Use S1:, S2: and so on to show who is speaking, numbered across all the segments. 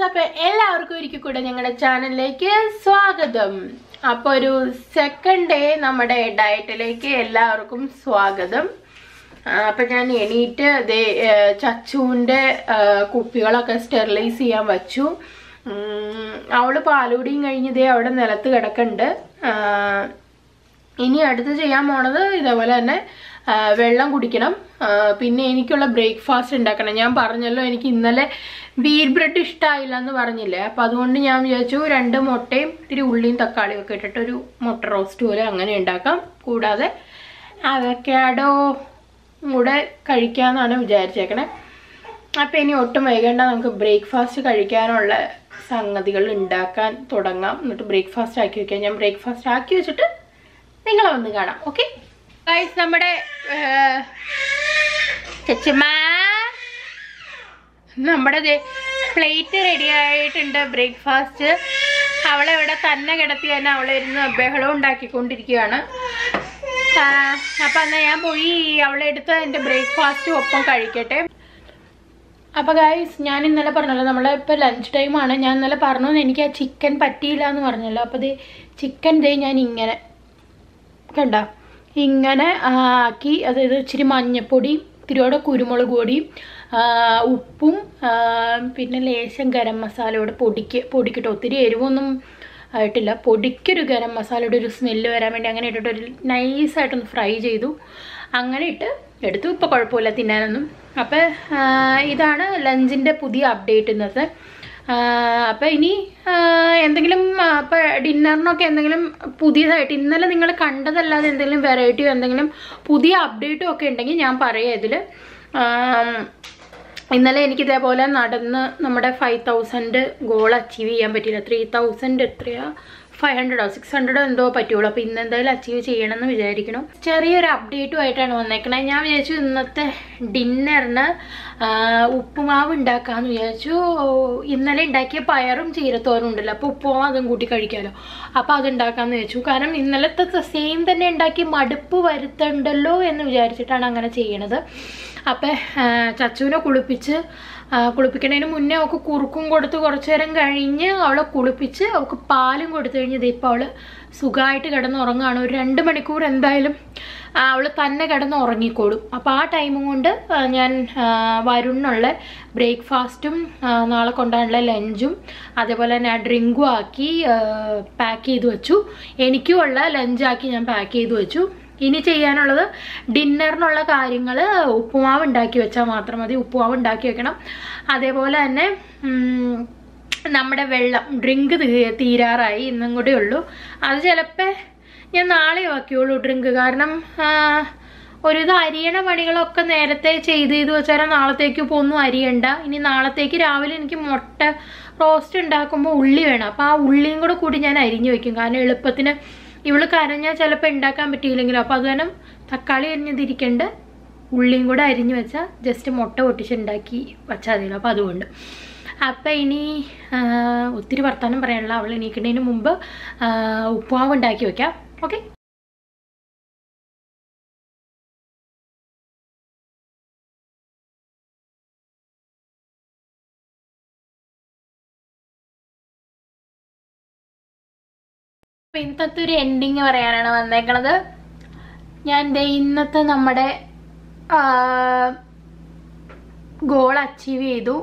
S1: അപ്പോൾ എല്ലാവർക്കും ഒരിക്കൽ കൂടെ ഞങ്ങളുടെ ചാനലിലേക്ക് സ്വാഗതം. അപ്പോൾ ഒരു സെക്കൻഡ് ഡേ നമ്മുടെ ഡയറ്റിലേക്ക് എല്ലാവർക്കും സ്വാഗതം. അപ്പം ഞാൻ എണീറ്റ് ചച്ചുവിൻ്റെ കുപ്പികളൊക്കെ സ്റ്റെറിലൈസ് ചെയ്യാൻ വച്ചു. അവള് പാലുകൂടിയും കഴിഞ്ഞ് അവിടെ നിലത്ത് കിടക്കുന്നുണ്ട്. ഇനി അടുത്ത് ചെയ്യാൻ പോണത് ഇതേപോലെ തന്നെ വെള്ളം കുടിക്കണം. പിന്നെ എനിക്കുള്ള ബ്രേക്ക്ഫാസ്റ്റ് ഉണ്ടാക്കണം. ഞാൻ പറഞ്ഞല്ലോ എനിക്ക് ഇന്നലെ വീറ്റ് ബ്രെഡ് ഇഷ്ടമായില്ല എന്ന് പറഞ്ഞില്ലേ. അപ്പം അതുകൊണ്ട് ഞാൻ വിചാരിച്ചു 2 മുട്ടയും ഇത്തിരി ഉള്ളിയും തക്കാളിയും ഒക്കെ ഇട്ടിട്ട് ഒരു മുട്ട റോസ്റ്റ് പോലെ അങ്ങനെ ഉണ്ടാക്കാം. കൂടാതെ അവക്കാഡോ കൂടെ കഴിക്കാമെന്നാണ് വിചാരിച്ചേക്കണേ. അപ്പം ഇനി ഒട്ടും വൈകേണ്ട, നമുക്ക് ബ്രേക്ക്ഫാസ്റ്റ് കഴിക്കാനുള്ള സംഗതികൾ ഉണ്ടാക്കാൻ തുടങ്ങാം. എന്നിട്ട് ബ്രേക്ക്ഫാസ്റ്റ് ആക്കി വയ്ക്കാം. ഞാൻ ബ്രേക്ക്ഫാസ്റ്റ് ആക്കി വെച്ചിട്ട് നിങ്ങളെ വന്ന് കാണാം. ഓക്കെ ഗൈസ്, നമ്മുടെ നമ്മുടെ പ്ലേറ്റ് റെഡി ആയിട്ടുണ്ട്. ബ്രേക്ക്ഫാസ്റ്റ് അവളെ ഇവിടെ തന്നെ കിടത്തി തന്നെ അവളെ ഇരുന്ന് ബഹളം ഉണ്ടാക്കിക്കൊണ്ടിരിക്കുകയാണ്. അപ്പം എന്നാൽ ഞാൻ പോയി അവളെ എടുത്ത് എൻ്റെ ബ്രേക്ക്ഫാസ്റ്റ് ഒപ്പം കഴിക്കട്ടെ. അപ്പോൾ ഗൈസ്, ഞാൻ ഇന്നലെ പറഞ്ഞല്ലോ നമ്മളിപ്പോൾ ലഞ്ച് ടൈമാണ്. ഞാൻ ഇന്നലെ പറഞ്ഞു എനിക്ക് ആ ചിക്കൻ പറ്റിയില്ല എന്ന് പറഞ്ഞല്ലോ. അപ്പോൾ ചിക്കൻ ഞാൻ ഇങ്ങനെ കണ്ട ഇങ്ങനെ ആക്കി, അതായത് ഇച്ചിരി മഞ്ഞപ്പൊടി, ഇത്തിരിയോടെ കുരുമുളക് പൊടിയും ഉപ്പും പിന്നെ ലേശം ഗരം മസാലയോടെ പൊടിക്കിട്ടോ. ഒത്തിരി എരിവൊന്നും ആയിട്ടില്ല. പൊടിക്കൊരു ഗരം മസാലയുടെ ഒരു സ്മെല്ല് വരാൻ വേണ്ടി അങ്ങനെ ഇട്ടിട്ടൊരു നൈസായിട്ടൊന്ന് ഫ്രൈ ചെയ്തു. അങ്ങനെ എടുത്തു. ഇപ്പോൾ കുഴപ്പമില്ല തിന്നാനൊന്നും. അപ്പോൾ ഇതാണ് ലഞ്ചിൻ്റെ പുതിയ അപ്ഡേറ്റ് ഇന്നത്തെ. അപ്പം ഇനി എന്തെങ്കിലും ഇപ്പം ഡിന്നറിനൊക്കെ എന്തെങ്കിലും പുതിയതായിട്ട് ഇന്നലെ നിങ്ങൾ കണ്ടതല്ലാതെ എന്തെങ്കിലും വെറൈറ്റിയോ എന്തെങ്കിലും പുതിയ അപ്ഡേറ്റും ഒക്കെ ഉണ്ടെങ്കിൽ ഞാൻ പറയാം ഇതിൽ. ഇന്നലെ എനിക്കിതേപോലെ നടന്ന് നമ്മുടെ 5000 ഗോൾ അച്ചീവ് ചെയ്യാൻ പറ്റിയില്ല. 3000 എത്രയാ 500 600 എന്തോ പറ്റുള്ളൂ. അപ്പോൾ ഇന്ന് എന്തായാലും അച്ചീവ് ചെയ്യണമെന്ന് വിചാരിക്കണം. ചെറിയൊരു അപ്ഡേറ്റുമായിട്ടാണ് വന്നേക്കണത്. ഞാൻ വിചാരിച്ചു ഇന്നത്തെ ഡിന്നറിന് ഉപ്പുമാവ് ഉണ്ടാക്കാമെന്ന് വിചാരിച്ചു. ഇന്നലെ ഉണ്ടാക്കിയ പയറും ചീരത്തോരും ഉണ്ടല്ലോ, അപ്പോൾ ഉപ്പുമാവ് അതും കൂട്ടി കഴിക്കാമല്ലോ. അപ്പോൾ അതുണ്ടാക്കാമെന്ന് വിചാരിച്ചു. കാരണം ഇന്നലത്തെ സെയിം തന്നെ ഉണ്ടാക്കി മടുപ്പ് വരുത്തണ്ടല്ലോ എന്ന് വിചാരിച്ചിട്ടാണ് അങ്ങനെ ചെയ്യണത്. അപ്പം ചച്ചുവിനെ കുളിപ്പിക്കണതിന് മുന്നേ അവൾക്ക് കുറുക്കും കൊടുത്ത് കുറച്ച് നേരം കഴിഞ്ഞ് അവളെ കുളിപ്പിച്ച് അവൾക്ക് പാലും കൊടുത്തു കഴിഞ്ഞത് ഇപ്പോൾ അവൾ സുഖമായിട്ട് കിടന്നുറങ്ങുകയാണ്. ഒരു 2 മണിക്കൂർ എന്തായാലും അവൾ തന്നെ കിടന്ന് ഉറങ്ങിക്കോളും. അപ്പോൾ ആ ടൈമും കൊണ്ട് ഞാൻ വരുന്നുള്ള ബ്രേക്ക്ഫാസ്റ്റും നാളെ കൊണ്ടുള്ള ലഞ്ചും അതേപോലെ തന്നെ ആ ഡ്രിങ്കും ആക്കി പാക്ക് ചെയ്ത് വെച്ചു. എനിക്കുമുള്ള ലഞ്ചാക്കി ഞാൻ പാക്ക് ചെയ്ത് വെച്ചു. ഇനി ചെയ്യാനുള്ളത് ഡിന്നറിനുള്ള കാര്യങ്ങൾ ഉപ്പുമാവ് ഉണ്ടാക്കി വെച്ചാൽ മാത്രം മതി. ഉപ്പുമാവ് ഉണ്ടാക്കി വെക്കണം. അതേപോലെ തന്നെ നമ്മുടെ വെള്ളം ഡ്രിങ്ക് തീരാറായി. ഇന്നും കൂടെ ഉള്ളൂ. അത് ചിലപ്പോൾ ഞാൻ നാളെ ആക്കിയുള്ളൂ ഡ്രിങ്ക്. കാരണം ഇത് അരിയണ പണികളൊക്കെ നേരത്തെ ചെയ്ത് വെച്ചാൽ നാളത്തേക്ക് ഇപ്പോൾ ഒന്നും അരിയണ്ട. ഇനി നാളത്തേക്ക് രാവിലെ എനിക്ക് മുട്ട റോസ്റ്റ് ഉണ്ടാക്കുമ്പോൾ ഉള്ളി വേണം. അപ്പോൾ ആ ഉള്ളിയും കൂടി ഞാൻ അരിഞ്ഞു വയ്ക്കും. കാരണം എളുപ്പത്തിന് ഇവള് കരഞ്ഞാൽ ചിലപ്പോൾ ഉണ്ടാക്കാൻ പറ്റിയില്ലെങ്കിലും. അപ്പോൾ അത് കാരണം തക്കാളി അരിഞ്ഞതിരിക്കേണ്ട ഉള്ളിയും കൂടെ അരിഞ്ഞു വെച്ചാൽ ജസ്റ്റ് മുട്ട പൊട്ടിച്ചുണ്ടാക്കി വെച്ചാൽ മതിയല്ലോ. അപ്പോൾ അതുകൊണ്ട് അപ്പം ഇനി ഒത്തിരി വർത്താനം പറയാനുള്ള അവൾ എണീക്കുന്നതിന് മുമ്പ് ഉപ്പുമാവ് ഉണ്ടാക്കി വെക്കാം. ഓക്കെ, അപ്പം ഇന്നത്തെ ഒരു എൻഡിങ് പറയാനാണ് വന്നേക്കണത്. ഞാൻ ഇന്നത്തെ നമ്മുടെ ഗോൾ അച്ചീവ് ചെയ്തു.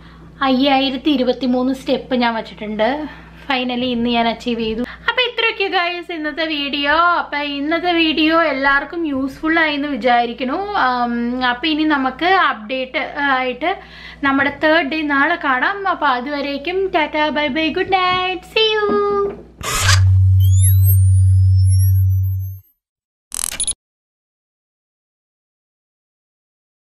S1: 5023 സ്റ്റെപ്പ് ഞാൻ വെച്ചിട്ടുണ്ട്. ഫൈനലി ഇന്ന് ഞാൻ അച്ചീവ് ചെയ്തു. അപ്പം ഇത്രയൊക്കെ ഗൈസ് ഇന്നത്തെ വീഡിയോ. അപ്പം ഇന്നത്തെ വീഡിയോ എല്ലാവർക്കും യൂസ്ഫുൾ ആയെന്ന് വിചാരിക്കുന്നു. അപ്പം ഇനി നമുക്ക് അപ്ഡേറ്റ് ആയിട്ട് നമ്മുടെ 3rd ഡേ നാളെ കാണാം. അപ്പം അതുവരേക്കും tata bye bye, good night, see U.